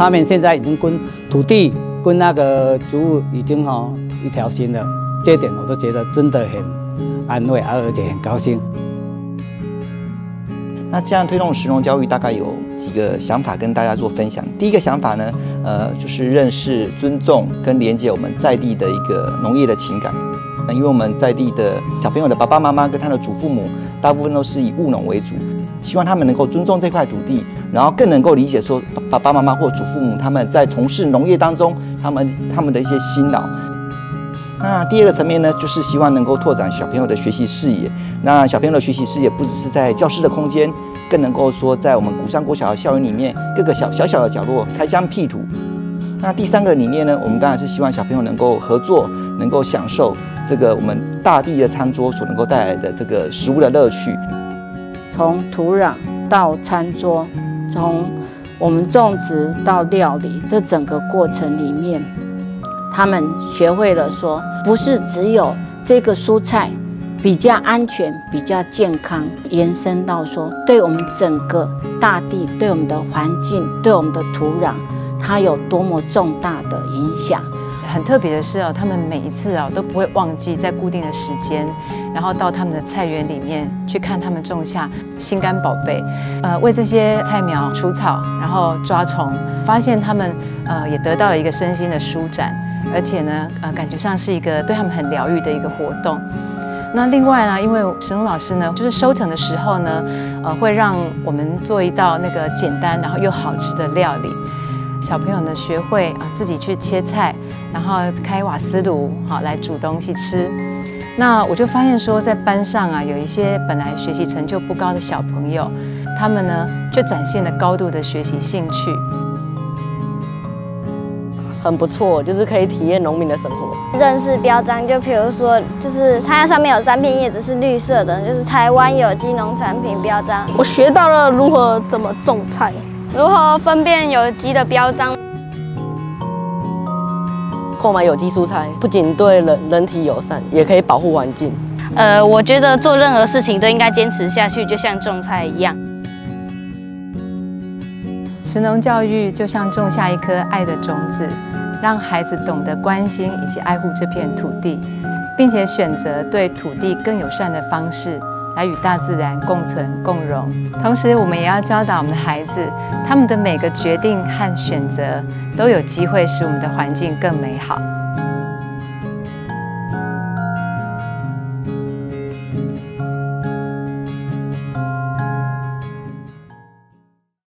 他们现在已经跟土地、跟那个植物已经一条心了，这一点我都觉得真的很安慰，而且很高兴。 那这样推动食农教育，大概有几个想法跟大家做分享。第一个想法呢，就是认识、尊重跟连接我们在地的一个农业的情感。因为我们在地的小朋友的爸爸妈妈跟他的祖父母，大部分都是以务农为主，希望他们能够尊重这块土地，然后更能够理解说爸爸妈妈或祖父母他们在从事农业当中，他们的一些辛劳。那第二个层面呢，就是希望能够拓展小朋友的学习视野。那小朋友的学习视野不只是在教室的空间，更能够说在我们鼓山国小的校园里面各个小的角落开疆辟土。那第三个理念呢，我们当然是希望小朋友能够合作，能够享受这个我们大地的餐桌所能够带来的这个食物的乐趣。 从土壤到餐桌，从我们种植到料理，这整个过程里面，他们学会了说，不是只有这个蔬菜比较安全、比较健康，延伸到说，对我们整个大地、对我们的环境、对我们的土壤，它有多么重大的影响。 很特别的是他们每一次都不会忘记在固定的时间，然后到他们的菜园里面去看他们种下心肝宝贝，为这些菜苗除草，然后抓虫，发现他们也得到了一个身心的舒展，而且呢感觉上是一个对他们很疗愈的一个活动。那另外呢，因为神农老师呢，就是收成的时候呢，会让我们做一道那个简单然后又好吃的料理。小朋友呢学会自己去切菜，然后开瓦斯炉来煮东西吃。那我就发现说，在班上有一些本来学习成就不高的小朋友，他们呢就展现了高度的学习兴趣。 很不错，就是可以体验农民的生活。 认识标章，就比如说，就是它上面有3片叶子是绿色的，就是台湾有机农产品标章。 我学到了如何怎么种菜， 如何分辨有机的标章。 购买有机蔬菜不仅对人体友善，也可以保护环境。 我觉得做任何事情都应该坚持下去，就像种菜一样。 食农教育就像种下一颗爱的种子，让孩子懂得关心以及爱护这片土地，并且选择对土地更友善的方式来与大自然共存共荣。同时，我们也要教导我们的孩子，他们的每个决定和选择都有机会使我们的环境更美好。